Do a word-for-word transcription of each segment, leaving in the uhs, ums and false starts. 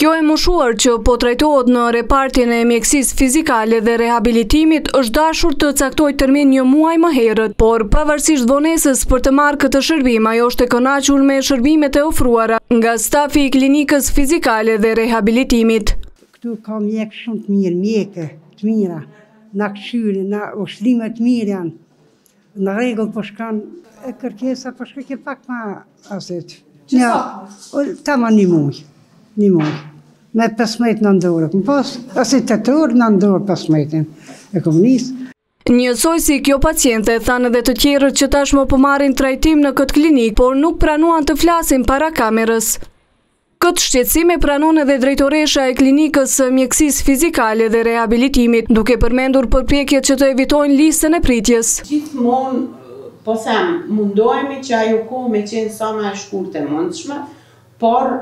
Kjo e moshuar që po trajtohet në repartjen e mjekësisë fizikale dhe rehabilitimit është dashur të caktojë termin një muaj më herët, por pavarësisht vonesës për të marrë këtë shërbim, ajo është e kënaqur me shërbimet e ofruara nga stafi i klinikës fizikale dhe rehabilitimit. Këtu ka mjekë shumë të mirë, mjekë të mira, na këshyri, na ushtime të mirë janë, në rregull po shkan e kërkesa, po shkoj pak ma aset. Ja, tama një muaj, një muaj. Me pesëmbëdhjetë në ndorë, më pas, ose të të orë në ndorë pesëmbëdhjetin e komunisë. Njësoj si kjo paciente thanë edhe të tjerët që tashmë po marrin trajtim në këtë klinikë, por nuk pranuan të flasin para kamerës. Këtë shqetësim e pranon edhe drejtoresha e klinikës mjekësisë fizikale dhe rehabilitimit, duke përmendur përpjekjet që të evitojnë listën e pritjes. Gjithmonë, po them, mundohemi që ajo kohë me qenë sa më e shkurtë e mundshme, por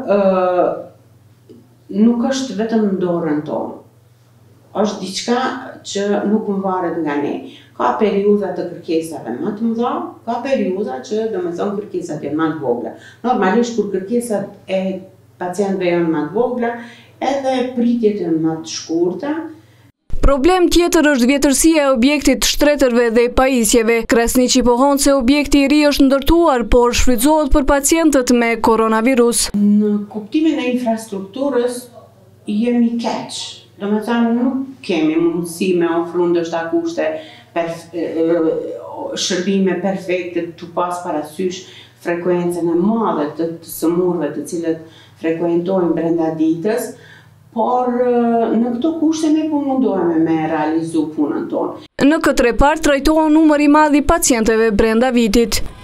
nuk është vetëm në dorën tonë. Është diçka që nuk më varet nga ne. Ka periudha të kërkesave më të mëdha, ka periudha që domethënë kërkesat janë më të vogla. Normalisht kur kërkesat e pacientëve janë më të vogla, edhe pritjet janë më të shkurta. Problem tjetër është vjetërsia e objektit shtretërve dhe pajisjeve. Krasniqi pohon se objekti i ri është ndërtuar, por shfrytëzohet për pacientët me koronavirus. Në kuptimin e infrastrukturës jemi keq. Domethënë nuk kemi mundësi me ofru ndoshta kushte shërbime perfekte tu pas parasysh frekuencën e madhe të sëmurëve të cilët frekuentojnë brenda ditës. Por në këto kushte ne po mundohemi me realizu punën tonë. Në këtë repart trajtohen numër i madh i pacientëve brenda vitit.